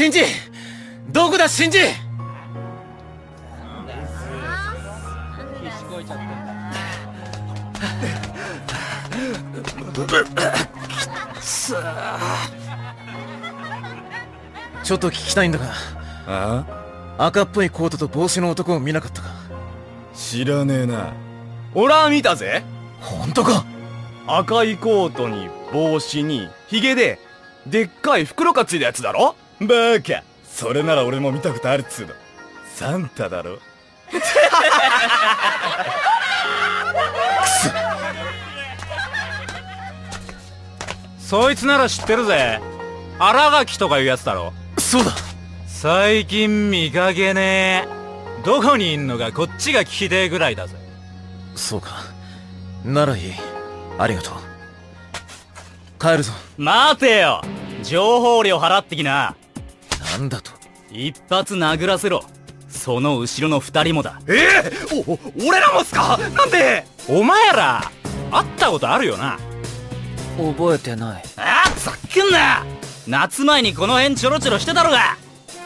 シンジ、どこだシンジ。ちょっと聞きたいんだが、赤っぽいコートと帽子の男を見なかったか？ 知らねえな。俺は見たぜ。 本当か？ 赤いコートに帽子にヒゲででっかい袋がついたやつだろ。バカ、それなら俺も見たことあるっつうの。サンタだろ。くそ。そいつなら知ってるぜ。新垣とかいうやつだろ。 そうだ。 最近見かけねえ。どこにいんのかこっちが聞きてえぐらいだぜ。 そうか、ならいい。ありがとう。帰るぞ。 待てよ、情報料払ってきな。 なんだと？ 一発殴らせろ。その後ろの二人もだ。 俺らもっすか？なんで？ お前ら会ったことあるよな？ 覚えてない。 ふざけんな。夏前にこの辺ちょろちょろしてたろが。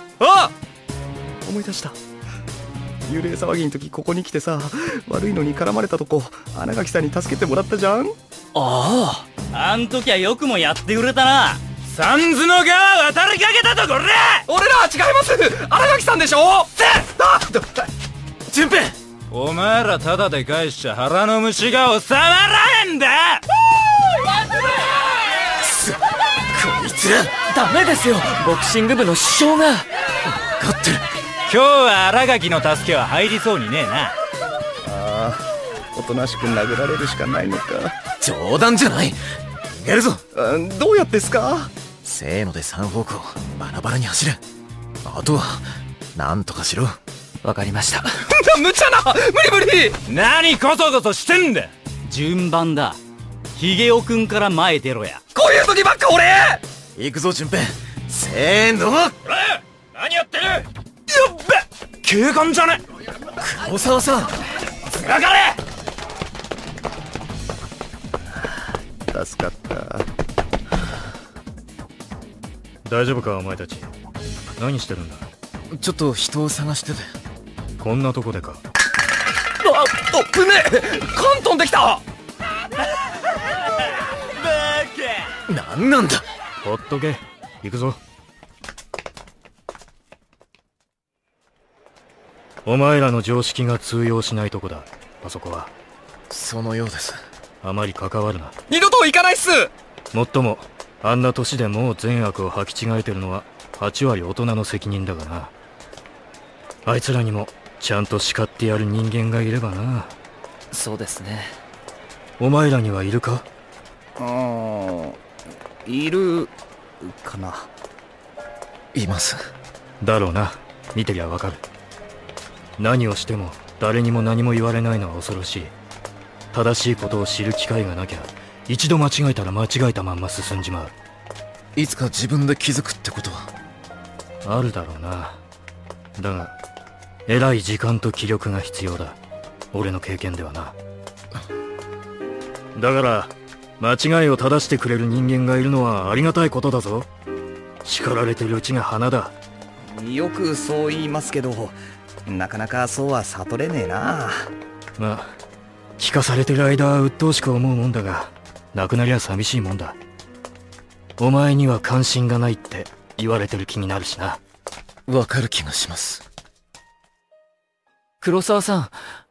思い出した。幽霊騒ぎの時ここに来てさ、悪いのに絡まれたとこ新垣さんに助けてもらったじゃん。 あん時はよくもやってくれたな。 サンズの川渡りかけたとこれ。 俺らは違います。新垣さんでしょ。 順平、 お前らタダで返しちゃ腹の虫が収まらへんだ。 こいつらダメですよ。ボクシング部の主将が。分かってる。 今日は新垣の助けは入りそうにねえな。 おとなしく殴られるしかないのか。 冗談じゃない。逃げるぞ。 どうやってっすか？ せーので3方向バラバラに走る。あとはなんとかしろ。わかりました。 無茶な。無理。 何コソコソしてんだ。 順番だ。ヒゲオくんから前出ろや。 こういう時ばっか俺。 行くぞ順平。せーの。 何やってる。やっべ、警官じゃね。 黒沢さん、 つらかれ。 助かった。 大丈夫かお前たち。何してるんだ。 ちょっと人を探してて。 こんなとこでか。 ぶねえ、カントンできた。 なんなんだ。 ほっとけ。行くぞ。お前らの常識が通用しないとこだ、あそこは。 そのようです。 あまり関わるな。 二度と行かないっす。 もっともあんな年でもう善悪を履き違えてるのは8割大人の責任だがな。あいつらにもちゃんと叱ってやる人間がいればな。 そうですね。 お前らにはいるか？ いるかな。 います。 だろうな。見てりゃわかる。何をしても誰にも何も言われないのは恐ろしい。正しいことを知る機会がなきゃ一度間違えたら間違えたまんま進んじまう。 いつか自分で気づくってことはあるだろうな。だがえらい時間と気力が必要だ。俺の経験ではな。だから間違いを正してくれる人間がいるのはありがたいことだぞ。叱られてるうちが花だ。 よくそう言いますけど、なかなかそうは悟れねえな。 まあ聞かされてる間は鬱陶しく思うもんだが、亡くなりゃ寂しいもんだ。お前には関心がないって言われてる気になるしな。 わかる気がします。 黒沢さん、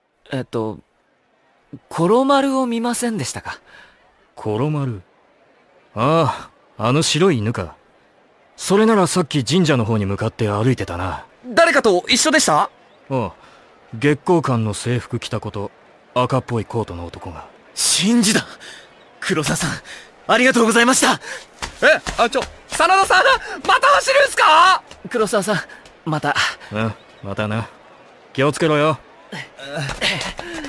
コロマルを見ませんでしたか？ コロマル。ああ、あの白い犬か。それならさっき神社の方に向かって歩いてたな。 誰かと一緒でした？ ああ、月光館の制服着た子と赤っぽいコートの男が。 真珠だ。黒沢さん、ありがとうございました。 真田さん、また走るんすか？ 黒沢さん、また。 うん、またな。気をつけろよ。